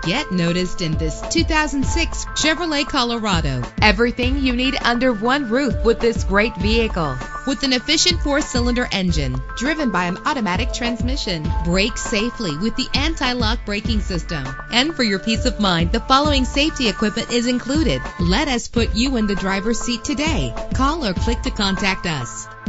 Get noticed in this 2006 Chevrolet Colorado. Everything you need under one roof with this great vehicle. With an efficient 4-cylinder engine driven by an automatic transmission, brake safely with the anti-lock braking system. And for your peace of mind, the following safety equipment is included. Let us put you in the driver's seat today. Call or click to contact us.